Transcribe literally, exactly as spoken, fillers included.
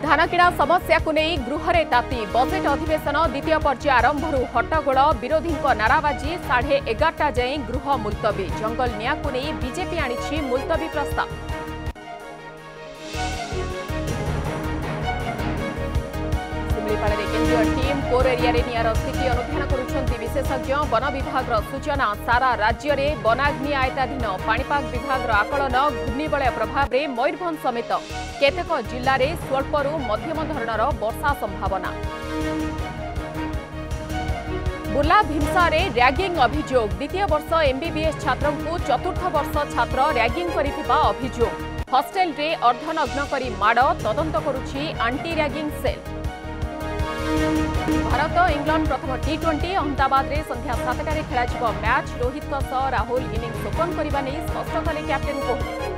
धान किणा समस्या को नहीं गृह रे ताती बजेट अधिवेशन द्वितीय पर्याय आरंभ हट्टगोल विरोधी नाराबाजी साढ़े एगारटा जाए गृह मुलतवी जंगल निया को नहीं बीजेपी आनी मुलतवी प्रस्ताव। शिमिलीपाल केन्द्रीय टीम कोर एरिया नियार स्थिति अनुधान करुछंती विशेषज्ञ वन विभाग सूचना सारा राज्य में वनाग्नि आयताधीन पाणीपाग विभाग आकलन घूर्णिबलय प्रभाव में मयूरभंज समेत केतेक जिल्ला रे स्वल्परू मध्यम धरणर वर्षा संभावना। बुर्ला भीमसारे रैगिंग अभियोग द्वितीय वर्ष एमबीबीएस छात्रों को चतुर्थ वर्ष छात्र रैगिंग करिथिबा अभियोग हॉस्टेल रे अर्धनग्न करी माड़ तदंत करुछि anti ragging cell. Bharat England प्रथम टी ट्वेंटी अहमदाबाद रे संध्या सातटारे खेलाजिबो match Rohit Rahul innings open करने स्पष्ट कले कैप्टेन कोहली।